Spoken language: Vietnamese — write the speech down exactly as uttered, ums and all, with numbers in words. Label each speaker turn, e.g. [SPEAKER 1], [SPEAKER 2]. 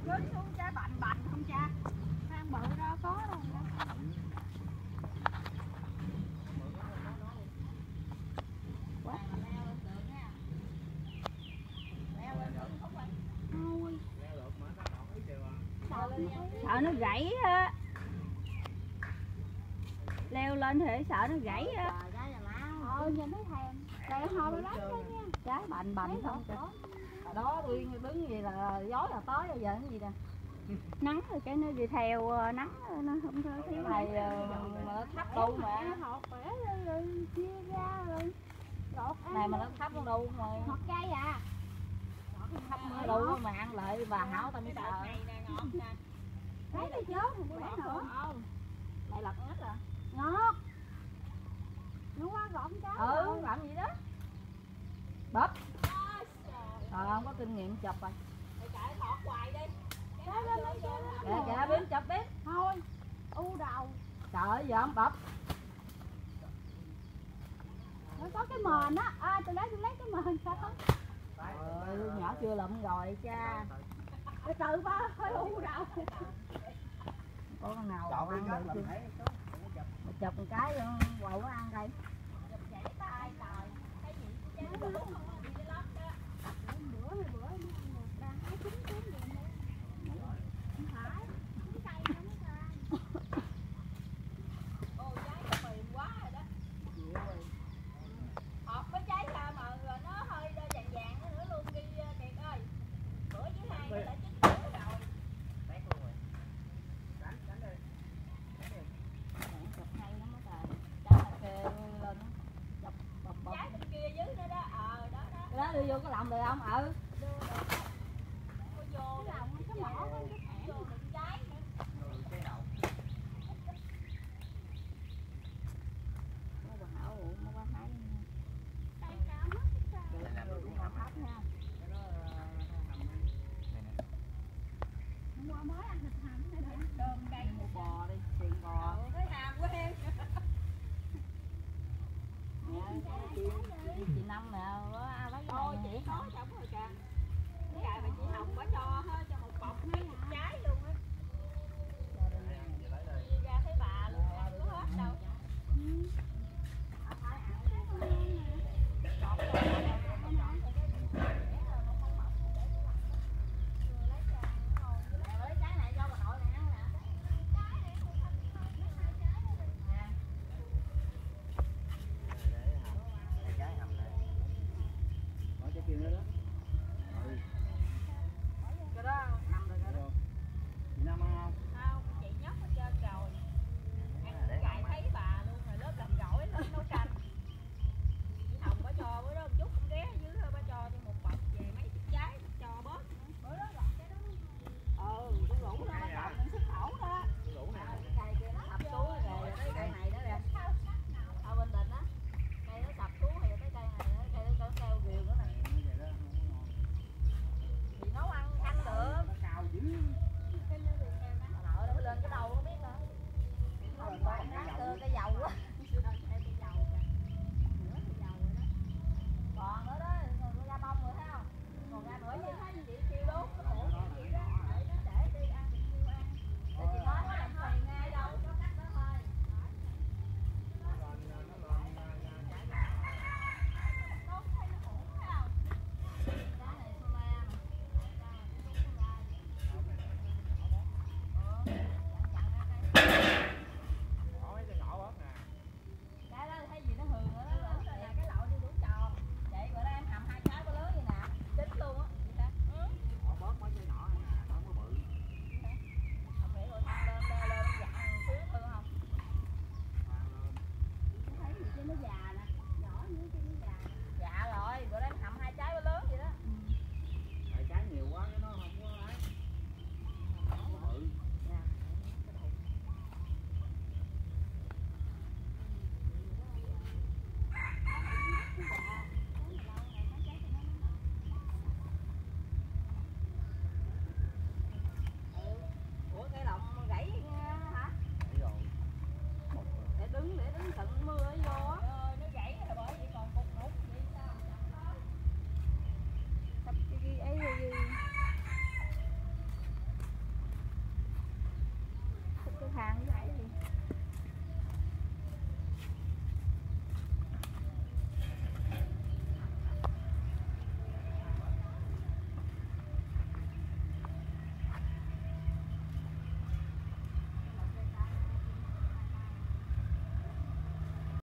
[SPEAKER 1] Rớt xuống trái bành bành không cha? Ăn bự đó có đâu. Quá. Sợ nó gãy á. Leo lên thì sợ nó gãy á. Ờ nhìn thấy thèm. Leo hồi lắm đó nha. Trái bành bành không kìa. Hồi đó tôi đứng gì là gió là tới bây giờ cái gì nè. Nắng rồi cái nó đi theo nắng nó không thôi thiếu này mà nó thấp đâu mà. Hột khỏe rồi chia ra rồi. Này mà nó thấp nó đâu mà. Hột cây à. Thấp nó đâu mà ăn lại bà Hảo tao mới sợ. Thấy đi chứ, không có nữa. Này lật hết rồi. Ngọt. Nó quá gọn trái. Ừ, làm gì đó. Bóp. Trời không có kinh nghiệm chụp rồi. Mày chạy thọt hoài đi. Kìa kìa Biến chụp Biến. Thôi. U đầu. Trời ơi giờ không bóp. Nó có cái mền á. À tôi lấy tôi lấy cái mền sao không? Trời ơi nhỏ chưa lụm rồi cha. Từ từ ba hơi u đầu. Có con nào ăn được chưa? Mà chụp một cái quầu nó ăn đây. Chụp chảy tay trời. Cái gì chứ chứ bữa không đi cái lót đó. Bữa hay bữa nó đang hái trứng trứng gì nữa. Không phải. Trứng cây nó mới ra. Ôi trái nó mềm quá rồi đó. Họp với trái ra mà nó hơi vàng vàng nữa luôn đi Kiệt ơi. Bữa với hai nó đã chín rưỡi rồi. Bét luôn rồi. Đánh đánh đi. Chụp hay lắm á trời. Trái là kê lên á. Chụp bập bập. Trái bên kia dưới nữa đó. Ờ đó đó. Cái đó đưa vô cái lòng được không? Ừ. Đưa được. Có vô cái lòng cái mỏ con cái thẻ. Vô đựng trái nữa. Ừ, trái đậu. Nó bà Hảo ủ nó quá thái. Cây cao hết cái sao. Đây là đồ đúng hầm hấp nha. Cái đó hầm đây nè. Hôm qua mới ăn thịt hầm này nè. Đơm cây mua bò đi, tiền bò. Cái hàm của em. Chị, chị, chị Năm nè, có lấy cái này. Thôi chị có chồng rồi kìa. Cái gài mà chị Hồng có cho cho một bọc mấy.